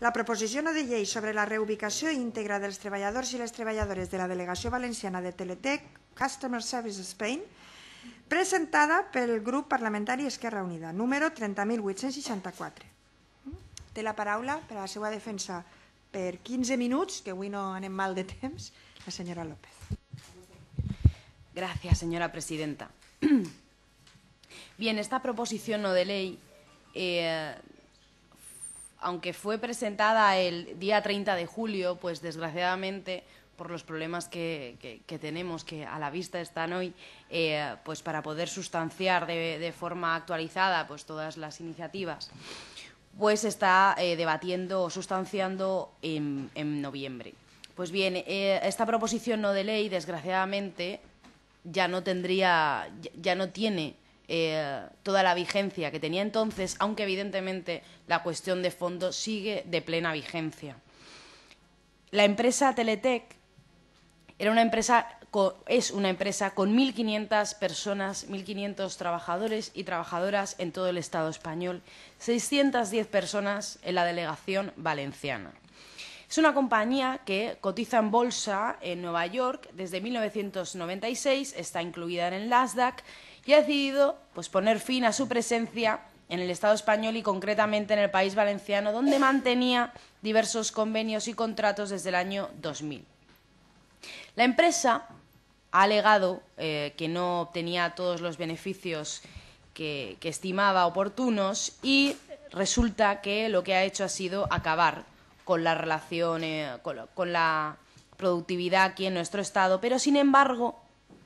La proposició no de llei sobre la reubicació íntegra dels treballadors i les treballadores de la Delegació Valenciana de Teletec Customer Service Spain, presentada pel grup parlamentari Esquerra Unida, número 30.864. Té la paraula per a la seva defensa per 15 minuts, que avui no anem mal de temps, la senyora López. Gracias, señora presidenta. Bien, esta proposición no de ley, aunque fue presentada el día 30 de julio, pues desgraciadamente, por los problemas que tenemos, que a la vista están hoy, pues para poder sustanciar de forma actualizada pues todas las iniciativas, pues se está debatiendo o sustanciando en noviembre. Pues bien, esta proposición no de ley, desgraciadamente, ya no tiene toda la vigencia que tenía entonces, aunque evidentemente la cuestión de fondo sigue de plena vigencia. La empresa Teletec es una empresa con 1.500 personas, 1.500 trabajadores y trabajadoras en todo el Estado español, 610 personas en la delegación valenciana. Es una compañía que cotiza en bolsa en Nueva York desde 1996, está incluida en el Nasdaq y ha decidido pues, poner fin a su presencia en el Estado español y concretamente en el País Valenciano, donde mantenía diversos convenios y contratos desde el año 2000. La empresa ha alegado que no obtenía todos los beneficios que estimaba oportunos y resulta que lo que ha hecho ha sido acabar con la relación, con la productividad aquí en nuestro estado, pero sin embargo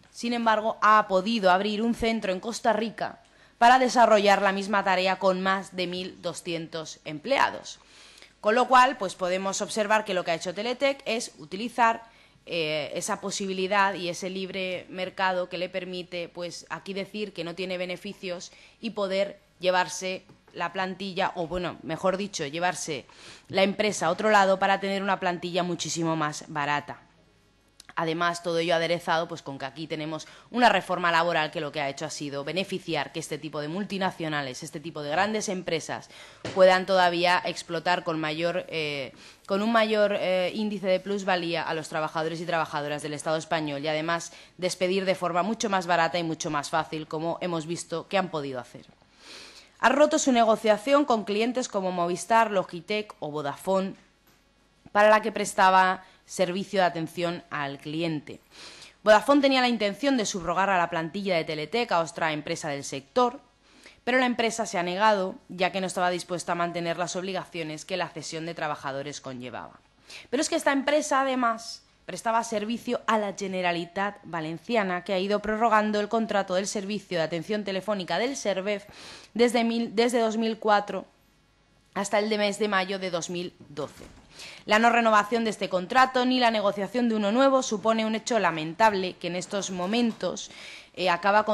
ha podido abrir un centro en Costa Rica para desarrollar la misma tarea con más de 1.200 empleados. Con lo cual, pues podemos observar que lo que ha hecho Teletec es utilizar esa posibilidad y ese libre mercado que le permite, pues aquí decir que no tiene beneficios y poder llevarse la plantilla, o bueno, mejor dicho, llevarse la empresa a otro lado para tener una plantilla muchísimo más barata. Además, todo ello aderezado pues, con que aquí tenemos una reforma laboral que lo que ha hecho ha sido beneficiar que este tipo de multinacionales, este tipo de grandes empresas puedan todavía explotar con un mayor índice de plusvalía a los trabajadores y trabajadoras del Estado español y además despedir de forma mucho más barata y mucho más fácil, como hemos visto que han podido hacer. Ha roto su negociación con clientes como Movistar, Logitech o Vodafone, para la que prestaba servicio de atención al cliente. Vodafone tenía la intención de subrogar a la plantilla de Teletec a otra empresa del sector, pero la empresa se ha negado, ya que no estaba dispuesta a mantener las obligaciones que la cesión de trabajadores conllevaba. Pero es que esta empresa, además, prestaba servicio a la Generalitat Valenciana, que ha ido prorrogando el contrato del servicio de atención telefónica del Servef desde 2004 hasta el mes de mayo de 2012. La no renovación de este contrato ni la negociación de uno nuevo supone un hecho lamentable que en estos momentos de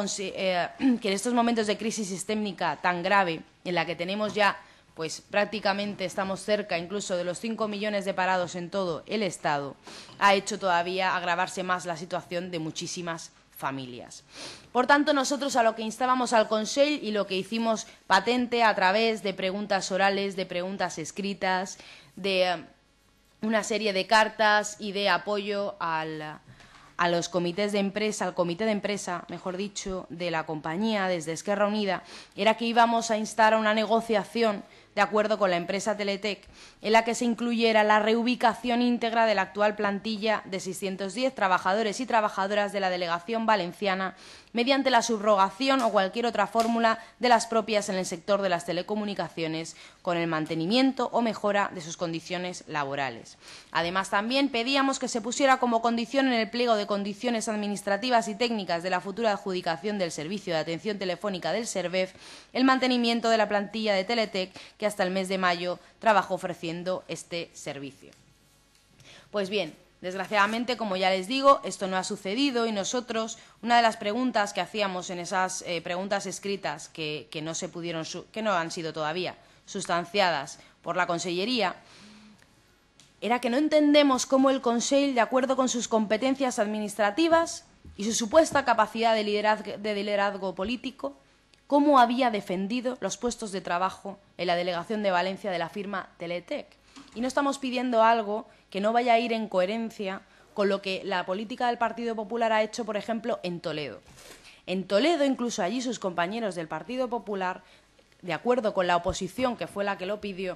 crisis sistémica tan grave, en la que tenemos ya, pues prácticamente estamos cerca incluso de los 5 millones de parados en todo el Estado, ha hecho todavía agravarse más la situación de muchísimas familias. Por tanto, nosotros a lo que instábamos al Consell y lo que hicimos patente a través de preguntas orales, de preguntas escritas, de una serie de cartas y de apoyo a los comités de empresa, al comité de empresa, mejor dicho, de la compañía desde Esquerra Unida, era que íbamos a instar a una negociación de acuerdo con la empresa Teletec, en la que se incluyera la reubicación íntegra de la actual plantilla de 610 trabajadores y trabajadoras de la delegación valenciana mediante la subrogación o cualquier otra fórmula de las propias en el sector de las telecomunicaciones, con el mantenimiento o mejora de sus condiciones laborales. Además, también pedíamos que se pusiera como condición en el pliego de condiciones administrativas y técnicas de la futura adjudicación del servicio de atención telefónica del Servef el mantenimiento de la plantilla de Teletec, que hasta el mes de mayo trabajó ofreciendo este servicio. Pues bien, desgraciadamente, como ya les digo, esto no ha sucedido y nosotros, una de las preguntas que hacíamos en esas preguntas escritas que no han sido todavía sustanciadas por la Consellería, era que no entendemos cómo el Consell, de acuerdo con sus competencias administrativas y su supuesta capacidad de liderazgo político, cómo había defendido los puestos de trabajo en la delegación de Valencia de la firma Teletec. Y no estamos pidiendo algo que no vaya a ir en coherencia con lo que la política del Partido Popular ha hecho, por ejemplo, en Toledo. En Toledo, incluso allí sus compañeros del Partido Popular, de acuerdo con la oposición, que fue la que lo pidió,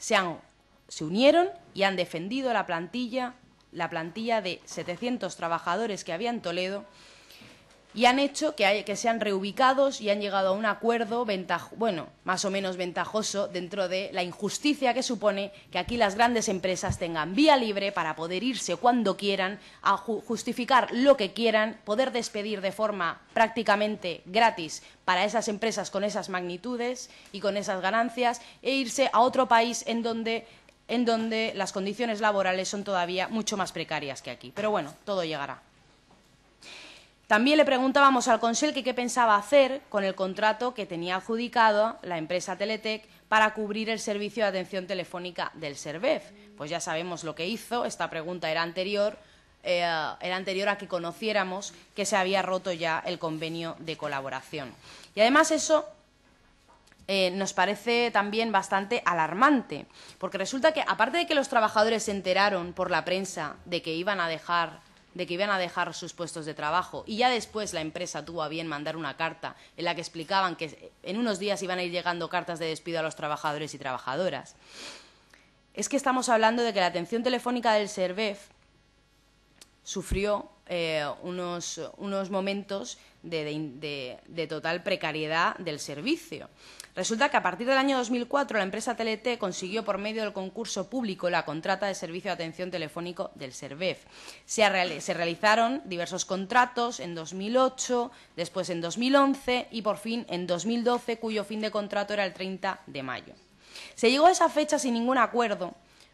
se unieron y han defendido la plantilla de 700 trabajadores que había en Toledo, y han hecho que sean reubicados y han llegado a un acuerdo más o menos ventajoso dentro de la injusticia que supone que aquí las grandes empresas tengan vía libre para poder irse cuando quieran, a justificar lo que quieran, poder despedir de forma prácticamente gratis para esas empresas con esas magnitudes y con esas ganancias, e irse a otro país en donde las condiciones laborales son todavía mucho más precarias que aquí. Pero bueno, todo llegará. También le preguntábamos al Consell qué pensaba hacer con el contrato que tenía adjudicado la empresa Teletec para cubrir el servicio de atención telefónica del Servef. Pues ya sabemos lo que hizo. Esta pregunta era anterior a que conociéramos que se había roto ya el convenio de colaboración. Y además eso nos parece también bastante alarmante, porque resulta que, aparte de que los trabajadores se enteraron por la prensa de que iban a dejar sus puestos de trabajo, y ya después la empresa tuvo a bien mandar una carta en la que explicaban que en unos días iban a ir llegando cartas de despido a los trabajadores y trabajadoras. Es que estamos hablando de que la atención telefónica del Servef sufrió unos momentos de total precariedad del servicio. Resulta que a partir del año 2004 la empresa Teletec consiguió, por medio del concurso público, la contrata de servicio de atención telefónico del Servef. Se realizaron diversos contratos en 2008, después en 2011 y por fin en 2012, cuyo fin de contrato era el 30 de mayo. Se llegó a esa fecha sin ningún acuerdo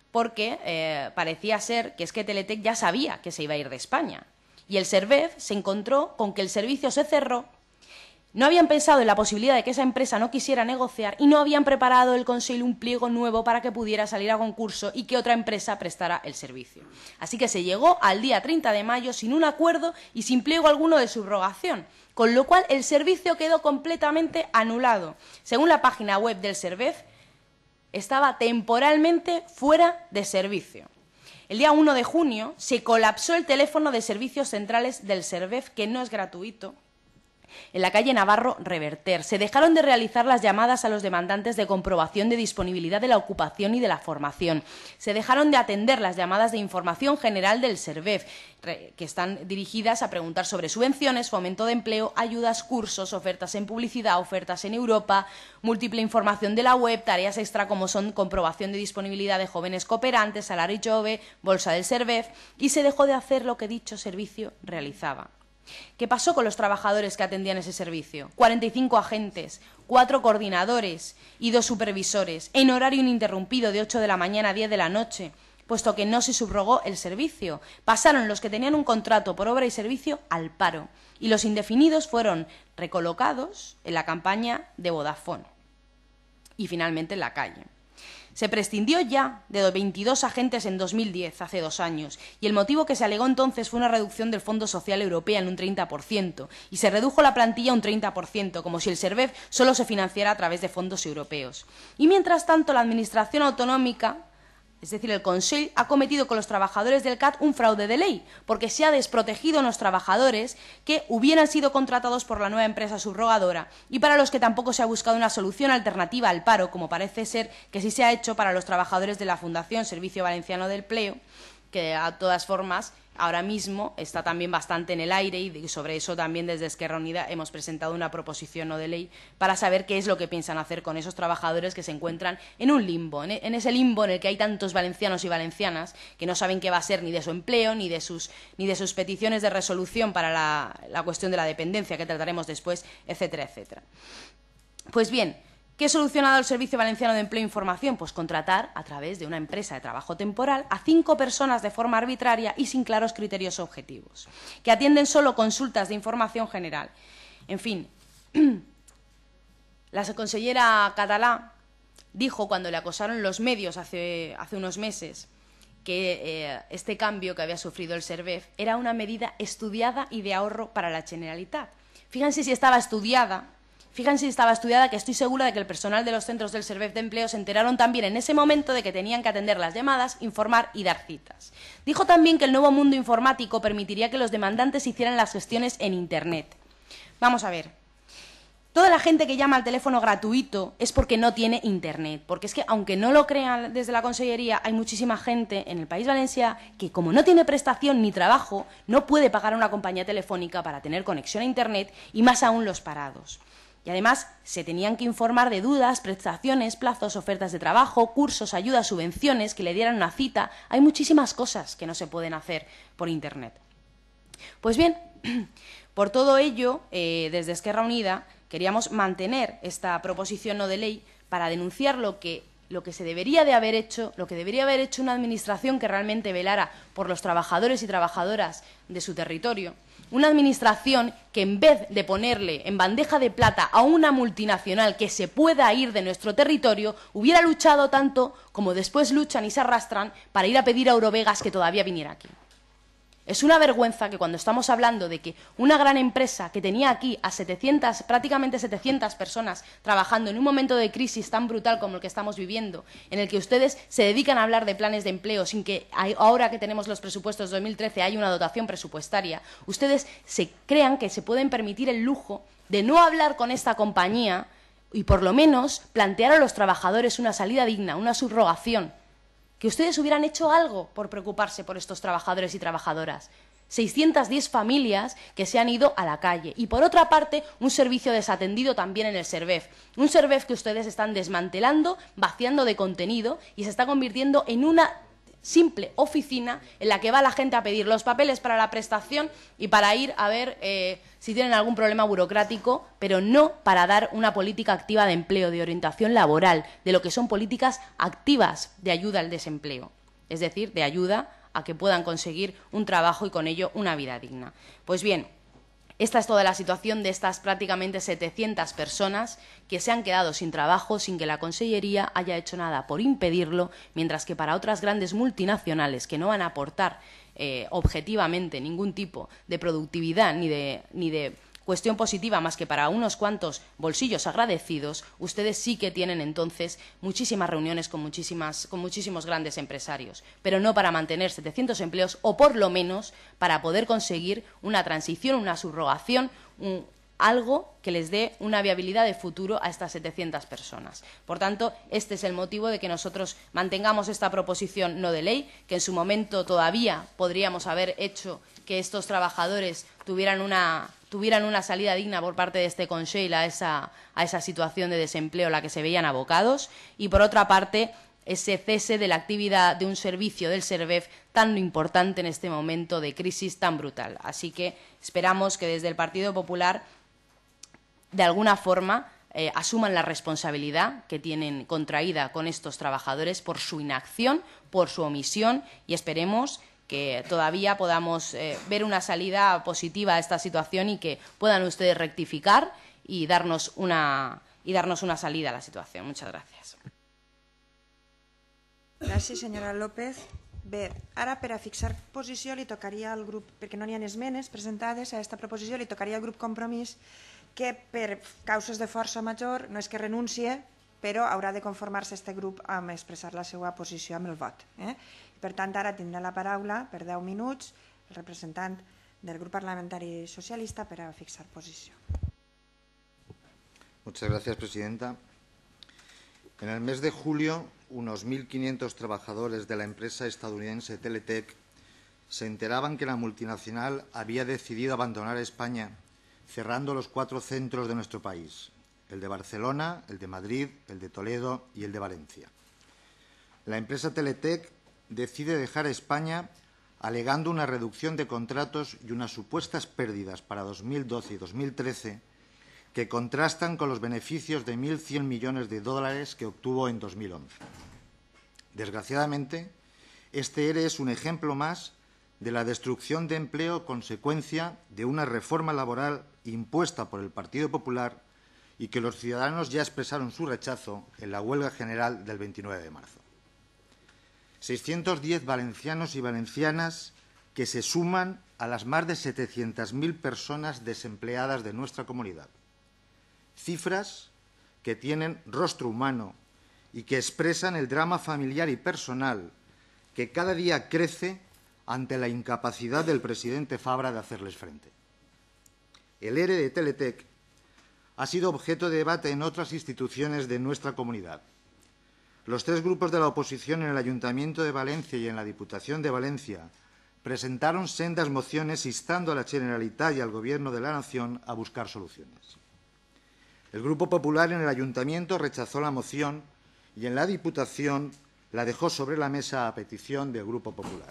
porque parecía ser que Teletec ya sabía que se iba a ir de España. Y el Servef se encontró con que el servicio se cerró. No habían pensado en la posibilidad de que esa empresa no quisiera negociar y no habían preparado el Consell un pliego nuevo para que pudiera salir a concurso y que otra empresa prestara el servicio. Así que se llegó al día 30 de mayo sin un acuerdo y sin pliego alguno de subrogación, con lo cual el servicio quedó completamente anulado. Según la página web del Servef, estaba temporalmente fuera de servicio. El día 1 de junio se colapsó el teléfono de servicios centrales del Servef, que no es gratuito, en la calle Navarro Reverter. Se dejaron de realizar las llamadas a los demandantes de comprobación de disponibilidad de la ocupación y de la formación. Se dejaron de atender las llamadas de información general del Servef, que están dirigidas a preguntar sobre subvenciones, fomento de empleo, ayudas, cursos, ofertas en publicidad, ofertas en Europa, múltiple información de la web, tareas extra como son comprobación de disponibilidad de jóvenes cooperantes, salario jove, bolsa del Servef, y se dejó de hacer lo que dicho servicio realizaba. ¿Qué pasó con los trabajadores que atendían ese servicio? 45 agentes, 4 coordinadores y 2 supervisores, en horario ininterrumpido de 8 de la mañana a 10 de la noche, puesto que no se subrogó el servicio. Pasaron los que tenían un contrato por obra y servicio al paro, y los indefinidos fueron recolocados en la campaña de Vodafone y finalmente en la calle. Se prescindió ya de 22 agentes en 2010, hace 2 años, y el motivo que se alegó entonces fue una reducción del Fondo Social Europeo en un 30%, y se redujo la plantilla un 30%, como si el Servef solo se financiara a través de fondos europeos. Y mientras tanto, la Administración autonómica, es decir, el Consell, ha cometido con los trabajadores del CAT un fraude de ley, porque se ha desprotegido a los trabajadores que hubieran sido contratados por la nueva empresa subrogadora y para los que tampoco se ha buscado una solución alternativa al paro, como parece ser que sí se ha hecho para los trabajadores de la Fundación Servicio Valenciano de Empleo, que a todas formas ahora mismo está también bastante en el aire, y sobre eso también desde Esquerra Unida hemos presentado una proposición no de ley para saber qué es lo que piensan hacer con esos trabajadores que se encuentran en un limbo, en ese limbo en el que hay tantos valencianos y valencianas que no saben qué va a ser ni de su empleo ni de sus peticiones de resolución para la cuestión de la dependencia, que trataremos después, etcétera, etcétera. Pues bien, ¿qué ha solucionado el Servicio Valenciano de Empleo e Información? Pues contratar, a través de una empresa de trabajo temporal, a 5 personas de forma arbitraria y sin claros criterios objetivos, que atienden solo consultas de información general. En fin, la consellera Català dijo, cuando le acosaron los medios hace unos meses, que este cambio que había sufrido el Servef era una medida estudiada y de ahorro para la Generalitat. Fíjense si estaba estudiada. Fíjense si estaba estudiada, que estoy segura de que el personal de los centros del Servef de Empleo se enteraron también en ese momento de que tenían que atender las llamadas, informar y dar citas. Dijo también que el nuevo mundo informático permitiría que los demandantes hicieran las gestiones en Internet. Vamos a ver. Toda la gente que llama al teléfono gratuito es porque no tiene Internet, porque es que, aunque no lo crean desde la Consellería, hay muchísima gente en el País Valencià que, como no tiene prestación ni trabajo, no puede pagar a una compañía telefónica para tener conexión a Internet, y más aún los parados. Y además se tenían que informar de dudas, prestaciones, plazos, ofertas de trabajo, cursos, ayudas, subvenciones, que le dieran una cita. Hay muchísimas cosas que no se pueden hacer por Internet. Pues bien, por todo ello, desde Esquerra Unida queríamos mantener esta proposición no de ley para denunciar lo que se debería de haber hecho, lo que debería haber hecho una administración que realmente velara por los trabajadores y trabajadoras de su territorio. Una administración que, en vez de ponerle en bandeja de plata a una multinacional que se pueda ir de nuestro territorio, hubiera luchado tanto como después luchan y se arrastran para ir a pedir a Eurovegas que todavía viniera aquí. Es una vergüenza que, cuando estamos hablando de que una gran empresa que tenía aquí a prácticamente 700 personas trabajando en un momento de crisis tan brutal como el que estamos viviendo, en el que ustedes se dedican a hablar de planes de empleo sin que, ahora que tenemos los presupuestos de 2013, haya una dotación presupuestaria, ustedes se crean que se pueden permitir el lujo de no hablar con esta compañía y, por lo menos, plantear a los trabajadores una salida digna, una subrogación. Que ustedes hubieran hecho algo por preocuparse por estos trabajadores y trabajadoras. 610 familias que se han ido a la calle. Y, por otra parte, un servicio desatendido también en el Servef. Un Servef que ustedes están desmantelando, vaciando de contenido, y se está convirtiendo en una simple oficina en la que va la gente a pedir los papeles para la prestación y para ir a ver si tienen algún problema burocrático, pero no para dar una política activa de empleo, de orientación laboral, de lo que son políticas activas de ayuda al desempleo, es decir, de ayuda a que puedan conseguir un trabajo y con ello una vida digna. Pues bien, esta es toda la situación de estas prácticamente 700 personas que se han quedado sin trabajo sin que la Consellería haya hecho nada por impedirlo, mientras que para otras grandes multinacionales que no van a aportar objetivamente ningún tipo de productividad ni de cuestión positiva más que para unos cuantos bolsillos agradecidos, ustedes sí que tienen entonces muchísimas reuniones con muchísimos grandes empresarios, pero no para mantener 700 empleos o, por lo menos, para poder conseguir una transición, una subrogación, algo que les dé una viabilidad de futuro a estas 700 personas. Por tanto, este es el motivo de que nosotros mantengamos esta proposición no de ley, que en su momento todavía podríamos haber hecho que estos trabajadores tuvieran una salida digna por parte de este Consell a esa situación de desempleo a la que se veían abocados, y, por otra parte, ese cese de la actividad de un servicio del Servef tan importante en este momento de crisis tan brutal. Así que esperamos que desde el Partido Popular, de alguna forma, asuman la responsabilidad que tienen contraída con estos trabajadores por su inacción, por su omisión, y esperemos que todavía podamos ver una salida positiva a esta situación y que puedan ustedes rectificar y darnos una salida a la situación. Muchas gracias. Gràcies, senyora López. Bé, ara, per a fixar posició, li tocaria al grup, perquè no n'hi ha esmenes presentades a aquesta proposició, li tocaria al grup Compromís que, per causes de força major, no és que renuncie, però haurà de conformar-se aquest grup amb expressar la seva posició amb el vot. Per tant, ara tindrà la paraula per 10 minuts el representant del grup parlamentari socialista per a fixar posició. Muchas gracias, presidenta. En el mes de julio, unos 1.500 trabajadores de la empresa estadounidense Teletec se enteraban que la multinacional había decidido abandonar España, cerrando los 4 centros de nuestro país: el de Barcelona, el de Madrid, el de Toledo y el de Valencia. La empresa Teletec decide dejar España alegando una reducción de contratos y unas supuestas pérdidas para 2012 y 2013 que contrastan con los beneficios de 1.100 millones de dólares que obtuvo en 2011. Desgraciadamente, este ERE es un ejemplo más de la destrucción de empleo consecuencia de una reforma laboral impuesta por el Partido Popular y que los ciudadanos ya expresaron su rechazo en la huelga general del 29 de marzo. 610 valencianos y valencianas que se suman a las más de 700.000 personas desempleadas de nuestra comunidad. cifras que tienen rostro humano y que expresan el drama familiar y personal que cada día crece ante la incapacidad del presidente Fabra de hacerles frente. El ERE de Teletec ha sido objeto de debate en otras instituciones de nuestra comunidad. Los tres grupos de la oposición en el Ayuntamiento de Valencia y en la Diputación de Valencia presentaron sendas mociones instando a la Generalitat y al Gobierno de la Nación a buscar soluciones. El Grupo Popular en el Ayuntamiento rechazó la moción y en la Diputación la dejó sobre la mesa a petición del Grupo Popular.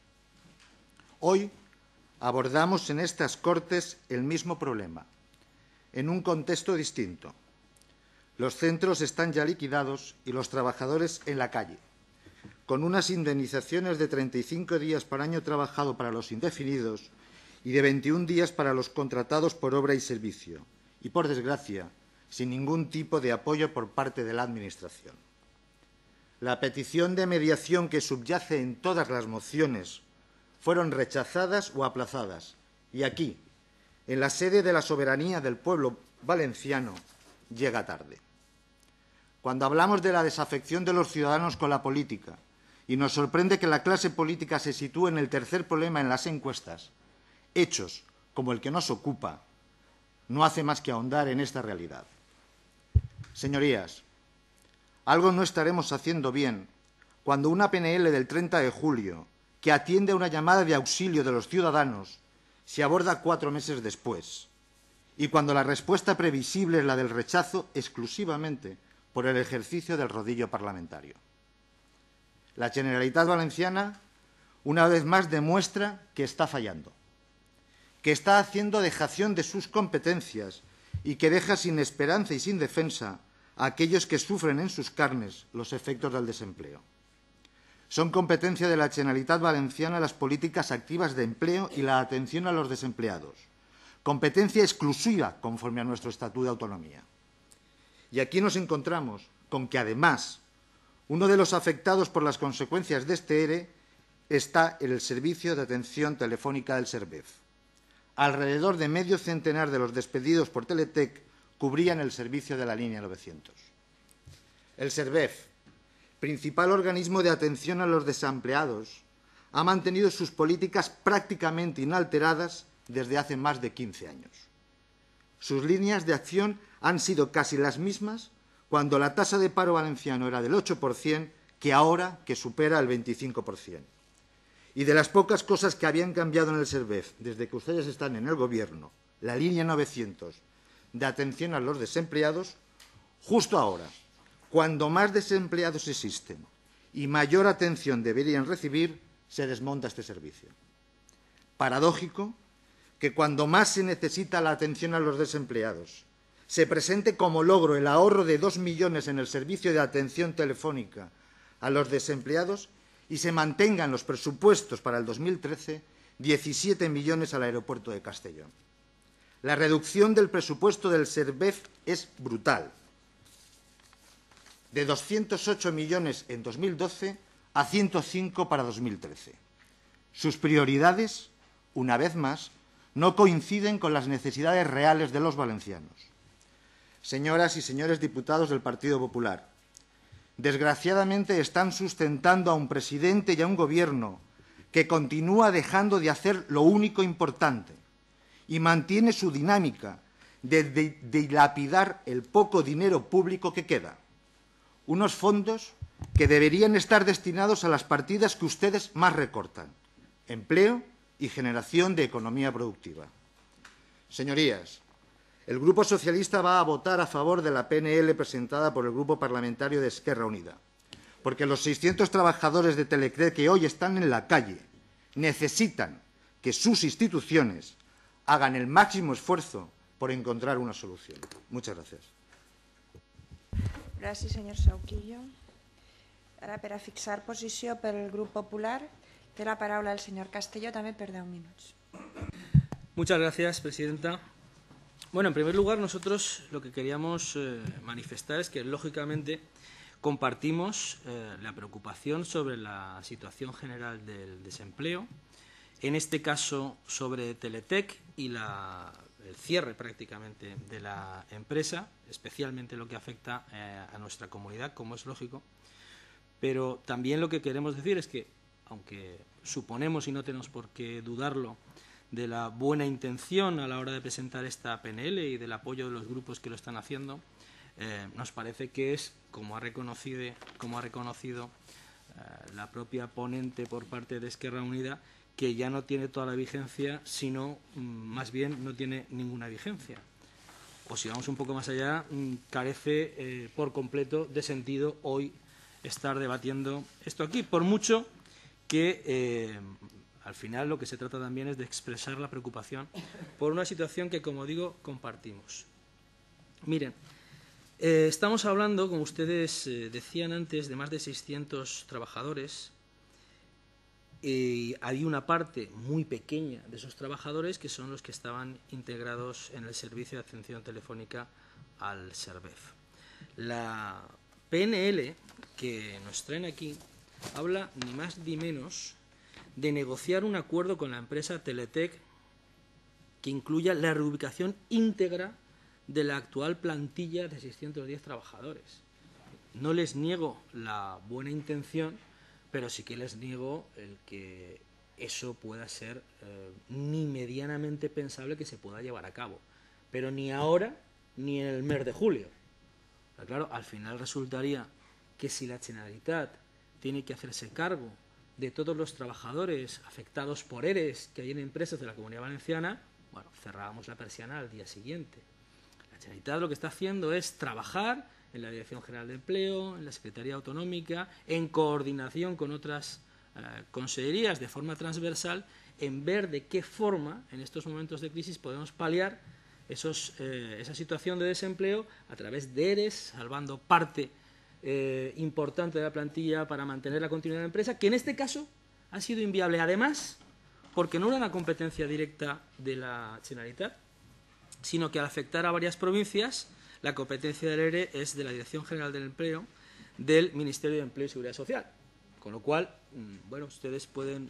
Hoy abordamos en estas Cortes el mismo problema, en un contexto distinto. Los centros están ya liquidados y los trabajadores en la calle, con unas indemnizaciones de 35 días por año trabajado para los indefinidos y de 21 días para los contratados por obra y servicio, y, por desgracia, sin ningún tipo de apoyo por parte de la Administración. La petición de mediación que subyace en todas las mociones fueron rechazadas o aplazadas, y aquí, en la sede de la soberanía del pueblo valenciano, llega tarde. Cuando hablamos de la desafección de los ciudadanos con la política y nos sorprende que la clase política se sitúe en el tercer problema en las encuestas, hechos como el que nos ocupa no hace más que ahondar en esta realidad. Señorías, algo no estaremos haciendo bien cuando una PNL del 30 de julio, que atiende a una llamada de auxilio de los ciudadanos, se aborda 4 meses después, y cuando la respuesta previsible es la del rechazo exclusivamente por el ejercicio del rodillo parlamentario. La Generalitat Valenciana, una vez más, demuestra que está fallando, que está haciendo dejación de sus competencias y que deja sin esperanza y sin defensa a aquellos que sufren en sus carnes los efectos del desempleo. Son competencia de la Generalitat Valenciana las políticas activas de empleo y la atención a los desempleados, competencia exclusiva conforme a nuestro Estatuto de Autonomía. Y aquí nos encontramos con que, además, uno de los afectados por las consecuencias de este ERE está en el servicio de atención telefónica del Servef. Alrededor de medio centenar de los despedidos por Teletec cubrían el servicio de la línea 900. El Servef, principal organismo de atención a los desempleados, ha mantenido sus políticas prácticamente inalteradas desde hace más de 15 años. Sus líneas de acción han sido casi las mismas cuando la tasa de paro valenciano era del 8%, que ahora que supera el 25%. Y de las pocas cosas que habían cambiado en el Servef desde que ustedes están en el Gobierno, la línea 900 de atención a los desempleados, justo ahora, cuando más desempleados existen y mayor atención deberían recibir, se desmonta este servicio. Paradójico que cuando más se necesita la atención a los desempleados, se presente como logro el ahorro de 2 millones en el servicio de atención telefónica a los desempleados y se mantengan los presupuestos para el 2013 17 millones al aeropuerto de Castellón. La reducción del presupuesto del Servef es brutal, de 208 millones en 2012 a 105 para 2013. Sus prioridades, una vez más, no coinciden con las necesidades reales de los valencianos. Señoras y señores diputados del Partido Popular, desgraciadamente están sustentando a un presidente y a un gobierno que continúa dejando de hacer lo único importante y mantiene su dinámica de dilapidar el poco dinero público que queda. Unos fondos que deberían estar destinados a las partidas que ustedes más recortan: empleo y generación de economía productiva. Señorías, el Grupo Socialista va a votar a favor de la PNL presentada por el Grupo Parlamentario de Esquerra Unida, porque los 600 trabajadores de Teletec que hoy están en la calle necesitan que sus instituciones hagan el máximo esfuerzo por encontrar una solución. Muchas gracias. Gràcies, senyor Sauquillo. Ara, per a fixar posició pel Grup Popular, té la paraula el senyor Castelló, també per 10 minuts. Muchas gracias, presidenta. Bueno, en primer lugar, nosotros lo que queríamos manifestar es que, lógicamente, compartimos la preocupación sobre la situación general del desempleo, en este caso sobre Teletec y el cierre prácticamente de la empresa, especialmente lo que afecta a nuestra comunidad, como es lógico. Pero también lo que queremos decir es que, aunque suponemos, y no tenemos por qué dudarlo, de la buena intención a la hora de presentar esta PNL y del apoyo de los grupos que lo están haciendo, nos parece que es, como ha reconocido la propia ponente por parte de Esquerra Unida, que ya no tiene toda la vigencia, sino más bien no tiene ninguna vigencia. O si vamos un poco más allá, carece por completo de sentido hoy estar debatiendo esto aquí, por mucho que al final lo que se trata también es de expresar la preocupación por una situación que, como digo, compartimos. Miren, estamos hablando, como ustedes decían antes, de más de 600 trabajadores. Hay una parte muy pequeña de esos trabajadores que son los que estaban integrados en el servicio de atención telefónica al SERVEF. La PNL que nos traen aquí habla ni más ni menos de negociar un acuerdo con la empresa Teletec que incluya la reubicación íntegra de la actual plantilla de 610 trabajadores. No les niego la buena intención, pero sí que les niego el que eso pueda ser ni medianamente pensable que se pueda llevar a cabo. Pero ni ahora ni en el mes de julio. Pero claro, al final resultaría que si la Generalitat tiene que hacerse cargo de todos los trabajadores afectados por ERES que hay en empresas de la Comunidad Valenciana, bueno, cerrábamos la persiana al día siguiente. La Generalitat lo que está haciendo es trabajar en la Dirección General de Empleo, en la Secretaría Autonómica, en coordinación con otras consellerías de forma transversal, en ver de qué forma, en estos momentos de crisis, podemos paliar esa situación de desempleo a través de ERES, salvando parte importante de la plantilla para mantener la continuidad de la empresa, que en este caso ha sido inviable, además, porque no era una competencia directa de la Generalitat, sino que al afectar a varias provincias, la competencia del ERE es de la Dirección General del Empleo del Ministerio de Empleo y Seguridad Social. Con lo cual, bueno, ustedes pueden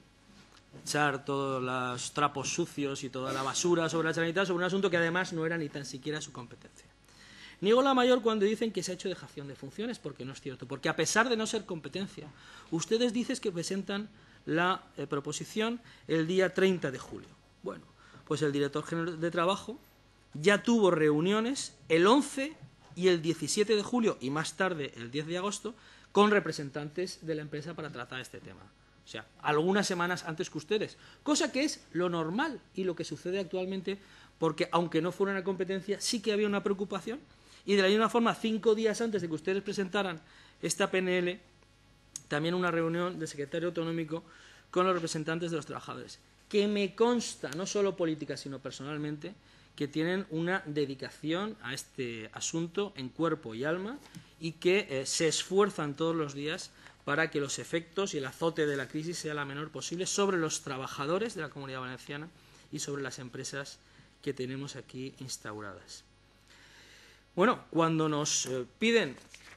echar todos los trapos sucios y toda la basura sobre la Generalitat, sobre un asunto que además no era ni tan siquiera su competencia. Niego la mayor cuando dicen que se ha hecho dejación de funciones, porque no es cierto. Porque a pesar de no ser competencia, ustedes dicen que presentan la proposición el día 30 de julio. Bueno, pues el director general de Trabajo ya tuvo reuniones el 11 y el 17 de julio y más tarde el 10 de agosto con representantes de la empresa para tratar este tema. O sea, algunas semanas antes que ustedes, cosa que es lo normal y lo que sucede actualmente, porque aunque no fuera una competencia, sí que había una preocupación. Y de la misma forma, 5 días antes de que ustedes presentaran esta PNL, también una reunión del secretario autonómico con los representantes de los trabajadores, que me consta, no solo política, sino personalmente, que tienen una dedicación a este asunto en cuerpo y alma y que se esfuerzan todos los días para que los efectos y el azote de la crisis sea la menor posible sobre los trabajadores de la Comunidad Valenciana y sobre las empresas que tenemos aquí instauradas. Bueno, cuando nos piden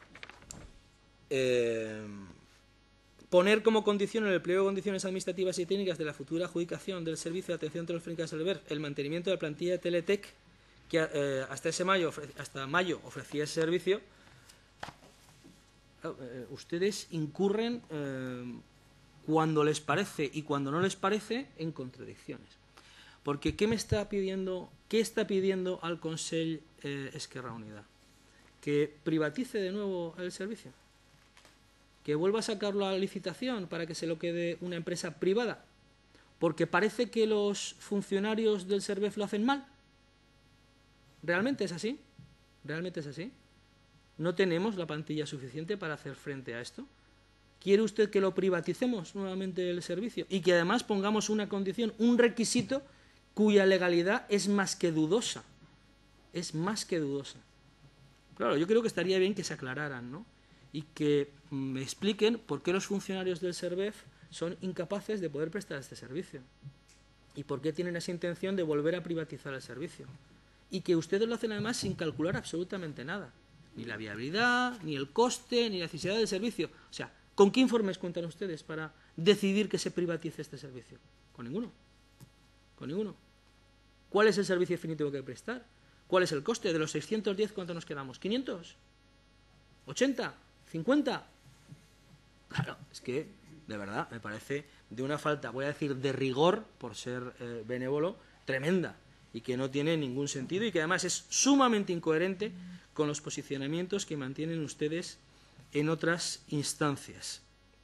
poner como condición en el pliego de condiciones administrativas y técnicas de la futura adjudicación del servicio de atención telefónica SERVEF el mantenimiento de la plantilla de Teletec, que hasta mayo ofrecía ese servicio, ustedes incurren cuando les parece y cuando no les parece en contradicciones. Porque ¿qué está pidiendo al Consell Esquerra Unida? ¿Que privatice de nuevo el servicio? ¿Que vuelva a sacarlo a la licitación para que se lo quede una empresa privada? Porque parece que los funcionarios del SERVEF lo hacen mal. ¿Realmente es así? ¿Realmente es así? ¿No tenemos la plantilla suficiente para hacer frente a esto? ¿Quiere usted que lo privaticemos nuevamente el servicio? Y que además pongamos una condición, un requisito cuya legalidad es más que dudosa. Es más que dudosa. Claro, yo creo que estaría bien que se aclararan, ¿no? Y que me expliquen por qué los funcionarios del SERVEF son incapaces de poder prestar este servicio. Y por qué tienen esa intención de volver a privatizar el servicio. Y que ustedes lo hacen además sin calcular absolutamente nada. Ni la viabilidad, ni el coste, ni la necesidad del servicio. O sea, ¿con qué informes cuentan ustedes para decidir que se privatice este servicio? Con ninguno. Con ninguno. ¿Cuál es el servicio definitivo que hay que prestar? ¿Cuál es el coste? De los 610, ¿cuánto nos quedamos? ¿500? ¿80? ¿50? Claro, es que, de verdad, me parece de una falta, voy a decir, de rigor, por ser benévolo, tremenda, y que no tiene ningún sentido y que además es sumamente incoherente con los posicionamientos que mantienen ustedes en otras instancias.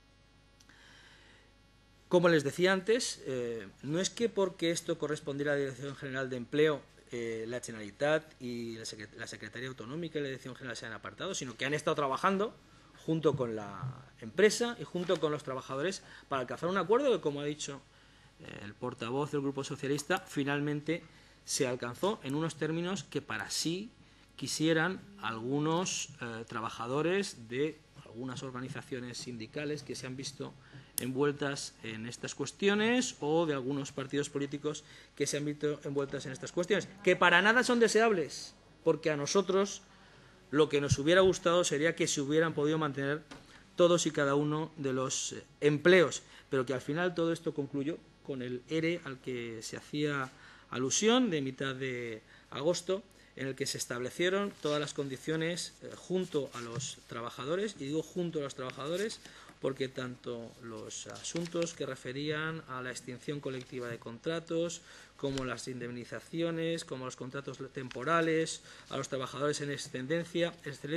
Como les decía antes, no es que porque esto correspondiera a la Dirección General de Empleo, la Generalitat y la Secretaría Autonómica y la Dirección General se han apartado, sino que han estado trabajando junto con la empresa y junto con los trabajadores para alcanzar un acuerdo que, como ha dicho el portavoz del Grupo Socialista, finalmente se alcanzó en unos términos que para sí quisieran algunos trabajadores de algunas organizaciones sindicales que se han visto envueltas en estas cuestiones o de algunos partidos políticos que se han visto envueltas en estas cuestiones, que para nada son deseables, porque a nosotros lo que nos hubiera gustado sería que se hubieran podido mantener todos y cada uno de los empleos, pero que al final todo esto concluyó con el ERE al que se hacía alusión de mitad de agosto, en el que se establecieron todas las condiciones junto a los trabajadores, y digo junto a los trabajadores porque tanto los asuntos que referían a la extinción colectiva de contratos, como las indemnizaciones, como los contratos temporales, a los trabajadores en excedencia,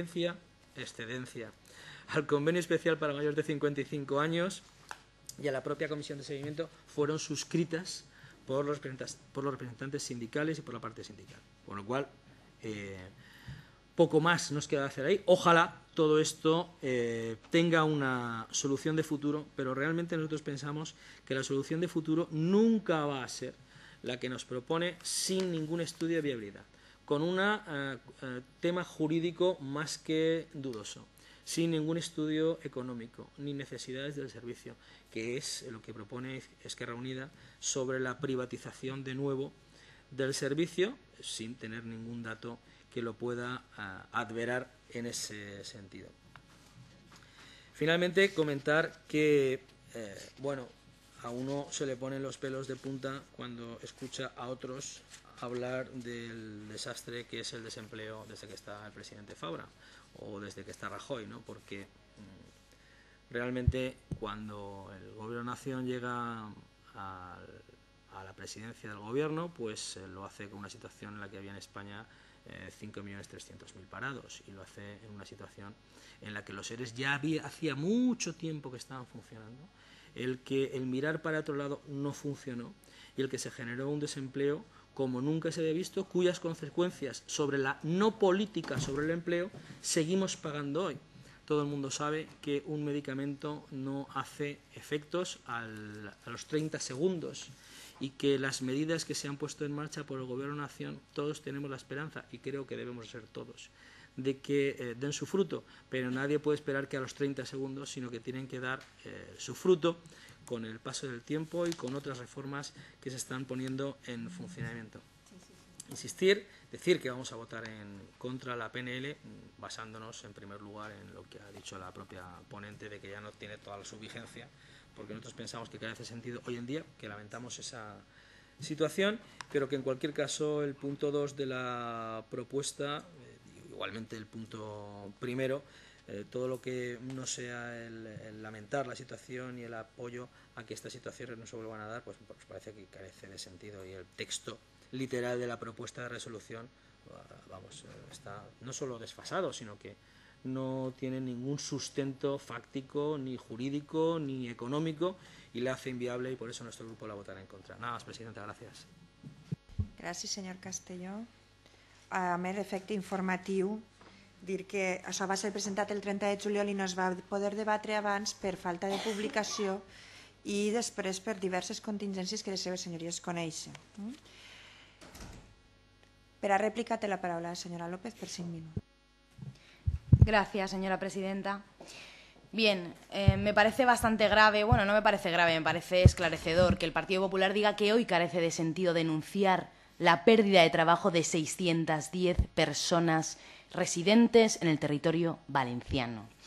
al convenio especial para mayores de 55 años y a la propia comisión de seguimiento, fueron suscritas por los representantes sindicales y por la parte sindical. Con lo cual, poco más nos queda hacer ahí. Ojalá todo esto tenga una solución de futuro, pero realmente nosotros pensamos que la solución de futuro nunca va a ser la que nos propone sin ningún estudio de viabilidad, con un tema jurídico más que dudoso, sin ningún estudio económico ni necesidades del servicio, que es lo que propone Esquerra Unida sobre la privatización de nuevo del servicio, sin tener ningún dato que lo pueda adverar en ese sentido. Finalmente, comentar que, bueno, a uno se le ponen los pelos de punta cuando escucha a otros hablar del desastre que es el desempleo desde que está el presidente Fabra o desde que está Rajoy, ¿no? Porque realmente cuando el Gobierno-Nación llega a la presidencia del Gobierno, pues lo hace con una situación en la que había en España 5.300.000 parados, y lo hace en una situación en la que los ERES ya hacía mucho tiempo que estaban funcionando, el mirar para otro lado no funcionó y el que se generó un desempleo como nunca se había visto, cuyas consecuencias sobre la no política sobre el empleo seguimos pagando hoy. Todo el mundo sabe que un medicamento no hace efectos a los 30 segundos y que las medidas que se han puesto en marcha por el Gobierno-Nación, todos tenemos la esperanza, y creo que debemos ser todos, de que den su fruto, pero nadie puede esperar que a los 30 segundos, sino que tienen que dar su fruto con el paso del tiempo y con otras reformas que se están poniendo en funcionamiento. Insistir, decir que vamos a votar en contra la PNL, basándonos en primer lugar en lo que ha dicho la propia ponente de que ya no tiene toda su vigencia, porque nosotros pensamos que carece sentido hoy en día, que lamentamos esa situación, pero que en cualquier caso el punto 2 de la propuesta, igualmente el punto primero, todo lo que no sea el lamentar la situación y el apoyo a que estas situaciones no se vuelvan a dar, pues parece que carece de sentido, y el texto literal de la propuesta de resolución, vamos, está no solo desfasado, sino que no tiene ningún sustento fáctico, ni jurídico, ni económico, y la hace inviable, y por eso nuestro grupo la votará en contra. Nada más, presidenta, gracias. Gràcies, senyor Castelló. A mer efecte informatiu, dir que això va ser presentat el 30 de juliol i no es va poder debatre abans per falta de publicació i després per diverses contingències que les seves senyories coneixen. Per a rèplica té la paraula la senyora López per 5 minuts. Gracias, señora presidenta. Bien, me parece bastante grave, bueno, no me parece grave, me parece esclarecedor que el Partido Popular diga que hoy carece de sentido denunciar la pérdida de trabajo de 610 personas residentes en el territorio valenciano.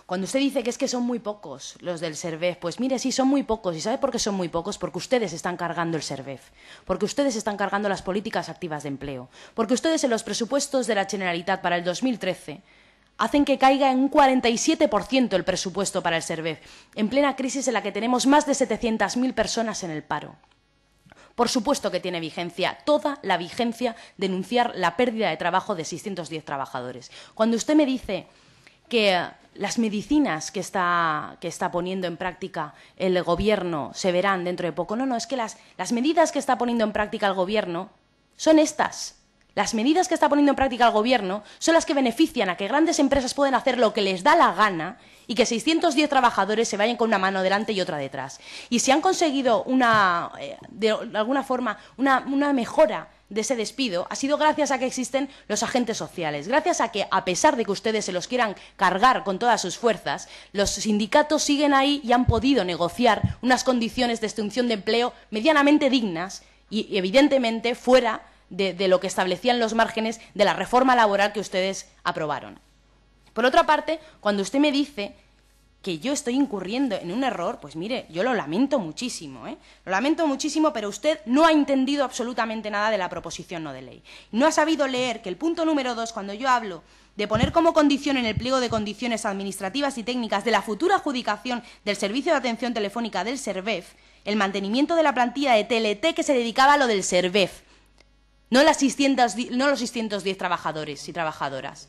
Cuando usted dice que es que son muy pocos los del Servef, pues mire, sí, son muy pocos. ¿Y sabe por qué son muy pocos? Porque ustedes están cargando el Servef, porque ustedes están cargando las políticas activas de empleo, porque ustedes en los presupuestos de la Generalitat para el 2013 hacen que caiga en un 47% el presupuesto para el Servef, en plena crisis en la que tenemos más de 700.000 personas en el paro. Por supuesto que tiene vigencia, toda la vigencia, denunciar la pérdida de trabajo de 610 trabajadores. Cuando usted me dice que las medicinas que está poniendo en práctica el Gobierno se verán dentro de poco. No, es que las medidas que está poniendo en práctica el Gobierno son estas. Las medidas que está poniendo en práctica el Gobierno son las que benefician a que grandes empresas puedan hacer lo que les da la gana y que 610 trabajadores se vayan con una mano delante y otra detrás. Y si han conseguido de alguna forma una mejora de ese despido, ha sido gracias a que existen los agentes sociales, gracias a que, a pesar de que ustedes se los quieran cargar con todas sus fuerzas, los sindicatos siguen ahí y han podido negociar unas condiciones de extinción de empleo medianamente dignas y evidentemente fuera de lo que establecían los márgenes de la reforma laboral que ustedes aprobaron. Por otra parte, cuando usted me dice que yo estoy incurriendo en un error, pues mire, yo lo lamento muchísimo, Lo lamento muchísimo, pero usted no ha entendido absolutamente nada de la proposición no de ley. No ha sabido leer que el punto número 2, cuando yo hablo de poner como condición en el pliego de condiciones administrativas y técnicas de la futura adjudicación del servicio de atención telefónica del Servef, el mantenimiento de la plantilla de TLT que se dedicaba a lo del Servef, no los 610 trabajadores y trabajadoras.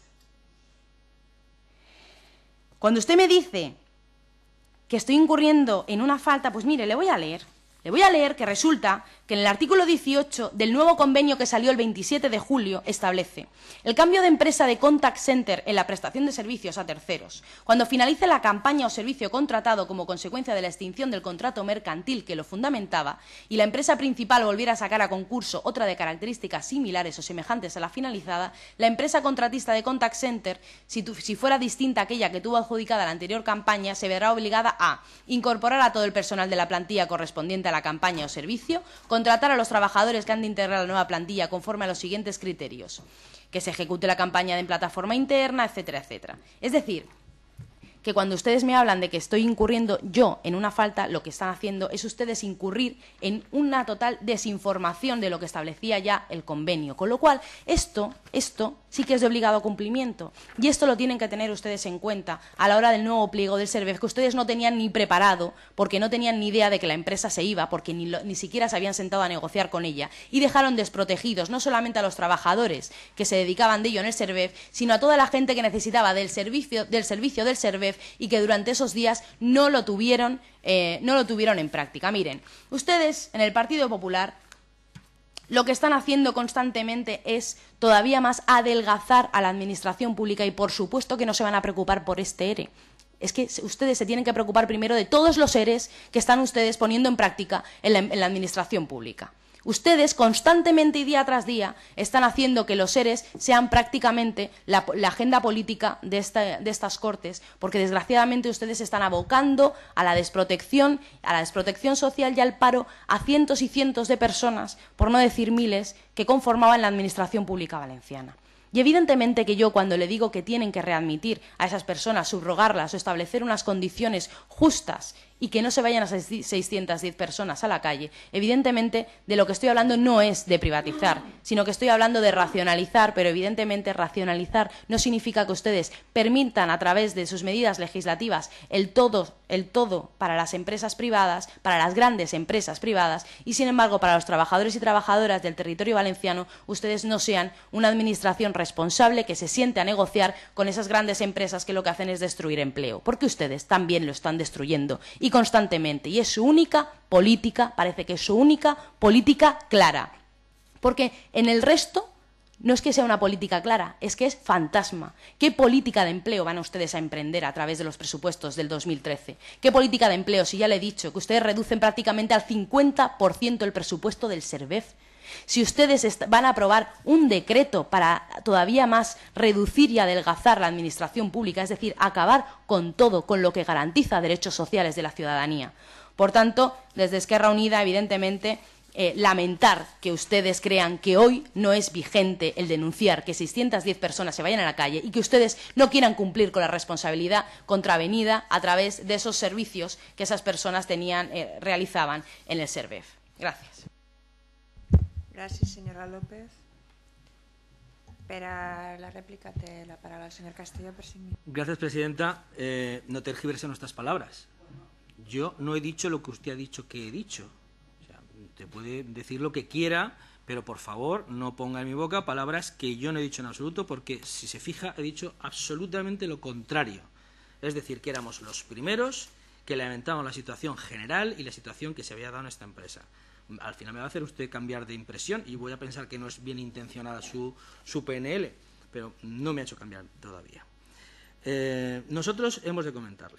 Cuando usted me dice que estoy incurriendo en una falta, pues mire, le voy a leer que resulta que en el artículo 18 del nuevo convenio que salió el 27 de julio establece el cambio de empresa de contact center en la prestación de servicios a terceros. Cuando finalice la campaña o servicio contratado como consecuencia de la extinción del contrato mercantil que lo fundamentaba y la empresa principal volviera a sacar a concurso otra de características similares o semejantes a la finalizada, la empresa contratista de contact center, si fuera distinta a aquella que tuvo adjudicada la anterior campaña, se verá obligada a incorporar a todo el personal de la plantilla correspondiente a la campaña o servicio, contratar a los trabajadores que han de integrar la nueva plantilla conforme a los siguientes criterios: que se ejecute la campaña en plataforma interna, etcétera, etcétera. Es decir, que cuando ustedes me hablan de que estoy incurriendo yo en una falta, lo que están haciendo es ustedes incurrir en una total desinformación de lo que establecía ya el convenio. Con lo cual, esto sí que es de obligado cumplimiento. Y esto lo tienen que tener ustedes en cuenta a la hora del nuevo pliego del Servef, que ustedes no tenían ni preparado, porque no tenían ni idea de que la empresa se iba, porque ni siquiera se habían sentado a negociar con ella, y dejaron desprotegidos no solamente a los trabajadores que se dedicaban de ello en el Servef, sino a toda la gente que necesitaba del servicio del Servef y que durante esos días no lo tuvieron en práctica. Miren, ustedes en el Partido Popular lo que están haciendo constantemente es todavía más adelgazar a la administración pública y por supuesto que no se van a preocupar por este ERE. Es que ustedes se tienen que preocupar primero de todos los EREs que están ustedes poniendo en práctica en la administración pública. Ustedes constantemente y día tras día están haciendo que los EREs sean prácticamente la agenda política de estas Cortes, porque desgraciadamente ustedes están abocando a la desprotección social y al paro a cientos y cientos de personas, por no decir miles, que conformaban la administración pública valenciana. Y evidentemente que yo, cuando le digo que tienen que readmitir a esas personas, subrogarlas o establecer unas condiciones justas y que no se vayan a 610 personas a la calle, evidentemente de lo que estoy hablando no es de privatizar, sino que estoy hablando de racionalizar, pero evidentemente racionalizar no significa que ustedes permitan a través de sus medidas legislativas el todo para las empresas privadas, para las grandes empresas privadas, y sin embargo para los trabajadores y trabajadoras del territorio valenciano ustedes no sean una administración responsable que se siente a negociar con esas grandes empresas que lo que hacen es destruir empleo, porque ustedes también lo están destruyendo y constantemente, y es su única política, parece que es su única política clara, porque en el resto no es que sea una política clara, es que es fantasma. ¿Qué política de empleo van ustedes a emprender a través de los presupuestos del 2013? ¿Qué política de empleo? Si ya le he dicho que ustedes reducen prácticamente al 50% el presupuesto del Servef. Si ustedes van a aprobar un decreto para todavía más reducir y adelgazar la administración pública, es decir, acabar con todo, con lo que garantiza derechos sociales de la ciudadanía. Por tanto, desde Esquerra Unida, evidentemente, lamentar que ustedes crean que hoy no es vigente el denunciar que 610 personas se vayan a la calle y que ustedes no quieran cumplir con la responsabilidad contravenida a través de esos servicios que esas personas realizaban en el SERVEF. Gracias. Gracias, señora López. Para la réplica té la paraula el señor Castelló per 5 minutos. Gracias, presidenta. No tergiverse nuestras palabras. Yo no he dicho lo que usted ha dicho que he dicho. O sea, usted puede decir lo que quiera, pero por favor no ponga en mi boca palabras que yo no he dicho en absoluto, porque si se fija he dicho absolutamente lo contrario. Es decir, que éramos los primeros que lamentaban la situación general y la situación que se había dado en esta empresa. Al final me va a hacer usted cambiar de impresión y voy a pensar que no es bien intencionada su PNL, pero no me ha hecho cambiar todavía. Nosotros hemos de comentarle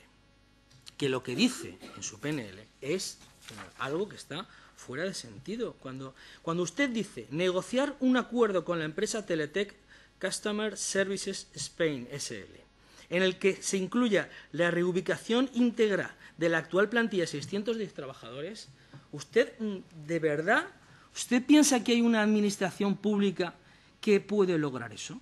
que lo que dice en su PNL es algo que está fuera de sentido. Cuando usted dice negociar un acuerdo con la empresa Teletec Customer Services Spain S.L., en el que se incluya la reubicación íntegra de la actual plantilla de 610 trabajadores, ¿usted de verdad, usted piensa que hay una administración pública que puede lograr eso?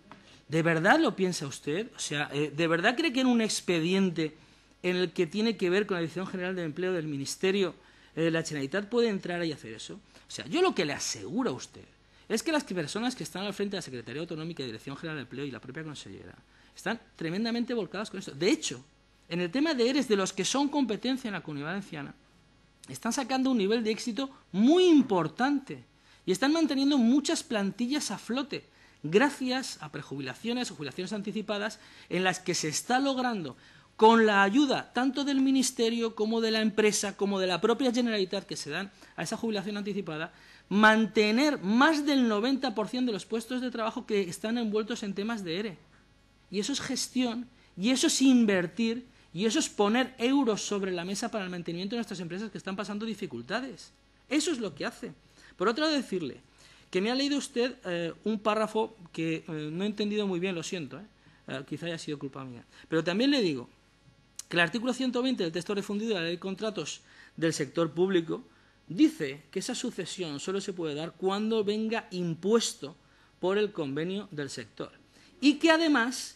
¿De verdad lo piensa usted? O sea, ¿de verdad cree que en un expediente en el que tiene que ver con la Dirección General de Empleo del Ministerio, la Generalitat puede entrar y hacer eso? O sea, yo lo que le aseguro a usted es que las personas que están al frente de la Secretaría Autonómica y Dirección General de Empleo y la propia consellera están tremendamente volcadas con esto. De hecho, en el tema de ERES, de los que son competencia en la Comunidad Valenciana, están sacando un nivel de éxito muy importante y están manteniendo muchas plantillas a flote gracias a prejubilaciones o jubilaciones anticipadas en las que se está logrando, con la ayuda tanto del Ministerio como de la empresa, como de la propia Generalitat que se dan a esa jubilación anticipada, mantener más del 90% de los puestos de trabajo que están envueltos en temas de ERE. Y eso es gestión, y eso es invertir, y eso es poner euros sobre la mesa para el mantenimiento de nuestras empresas que están pasando dificultades. Eso es lo que hace. Por otro lado, decirle que me ha leído usted un párrafo que no he entendido muy bien, lo siento, quizá haya sido culpa mía. Pero también le digo que el artículo 120 del texto refundido de la Ley de Contratos del Sector Público dice que esa sucesión solo se puede dar cuando venga impuesto por el convenio del sector. Y que además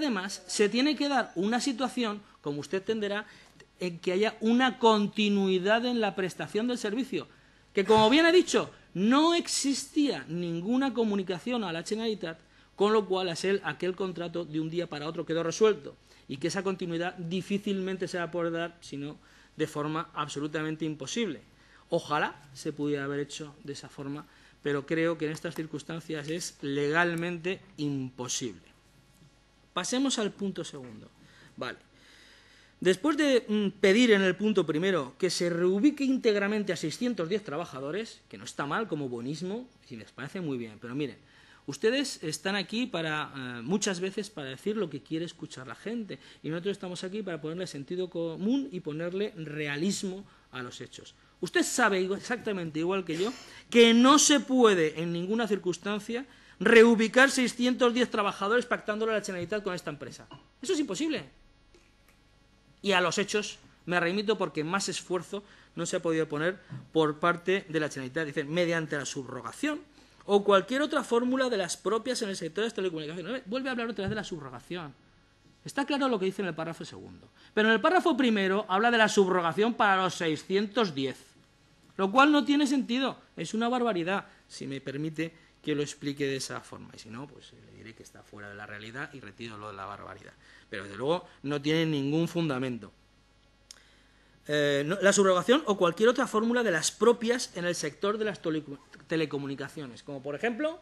se tiene que dar una situación, como usted entenderá, en que haya una continuidad en la prestación del servicio, que, como bien he dicho, no existía ninguna comunicación a la Generalitat, con lo cual aquel contrato de un día para otro quedó resuelto, y que esa continuidad difícilmente se va a poder dar, sino de forma absolutamente imposible. Ojalá se pudiera haber hecho de esa forma, pero creo que en estas circunstancias es legalmente imposible. Pasemos al punto segundo. Vale. Después de pedir en el punto primero que se reubique íntegramente a 610 trabajadores, que no está mal como bonismo, si les parece muy bien, pero miren, ustedes están aquí muchas veces para decir lo que quiere escuchar la gente, y nosotros estamos aquí para ponerle sentido común y ponerle realismo a los hechos. Usted sabe exactamente igual que yo que no se puede en ninguna circunstancia reubicar 610 trabajadores pactándolo a la Generalitat con esta empresa. Eso es imposible. Y a los hechos me remito porque más esfuerzo no se ha podido poner por parte de la Generalitat. Dicen, mediante la subrogación o cualquier otra fórmula de las propias en el sector de las telecomunicaciones. Vuelve a hablar otra vez de la subrogación. Está claro lo que dice en el párrafo segundo. Pero en el párrafo primero habla de la subrogación para los 610. Lo cual no tiene sentido, es una barbaridad, si me permite que lo explique de esa forma. Y si no, pues le diré que está fuera de la realidad y retiro lo de la barbaridad. Pero desde luego no tiene ningún fundamento. La subrogación o cualquier otra fórmula de las propias en el sector de las telecomunicaciones, como por ejemplo...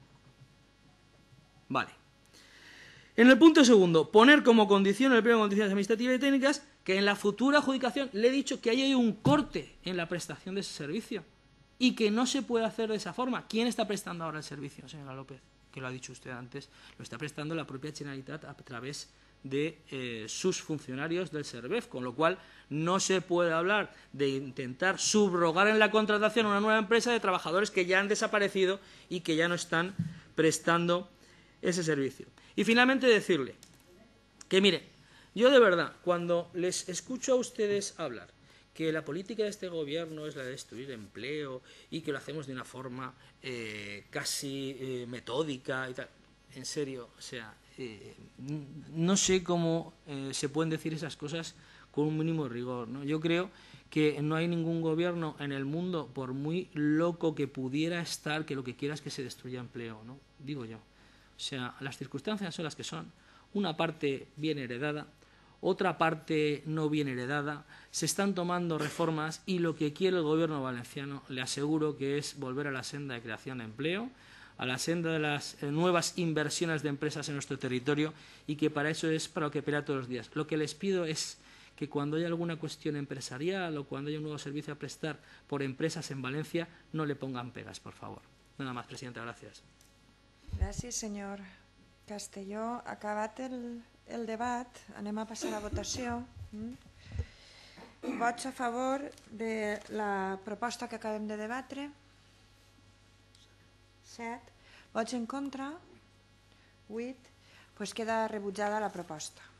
Vale. En el punto segundo, poner como condición en el pliego de condiciones administrativas y técnicas que en la futura adjudicación le he dicho que hay un corte en la prestación de ese servicio y que no se puede hacer de esa forma. ¿Quién está prestando ahora el servicio, señora López? Que lo ha dicho usted antes, lo está prestando la propia Generalitat a través de sus funcionarios del SERVEF, con lo cual no se puede hablar de intentar subrogar en la contratación a una nueva empresa de trabajadores que ya han desaparecido y que ya no están prestando ese servicio. Y finalmente decirle que, mire, yo de verdad, cuando les escucho a ustedes hablar, que la política de este gobierno es la de destruir empleo y que lo hacemos de una forma casi metódica y tal. En serio, o sea, no sé cómo se pueden decir esas cosas con un mínimo rigor, ¿no? Yo creo que no hay ningún gobierno en el mundo, por muy loco que pudiera estar, que lo que quiera es que se destruya empleo, ¿no? Digo yo. O sea, las circunstancias son las que son. Una parte viene heredada, otra parte no viene heredada, se están tomando reformas y lo que quiere el gobierno valenciano, le aseguro que es volver a la senda de creación de empleo, a la senda de las nuevas inversiones de empresas en nuestro territorio, y que para eso es para lo que pelea todos los días. Lo que les pido es que cuando haya alguna cuestión empresarial o cuando haya un nuevo servicio a prestar por empresas en Valencia, no le pongan pegas, por favor. Nada más, presidenta, gracias. Gràcies, senyor Castelló. Acabat el debat, anem a passar a la votació. Vots a favor de la proposta que acabem de debatre? 7. Vots en contra? 8. Doncs queda rebutjada la proposta.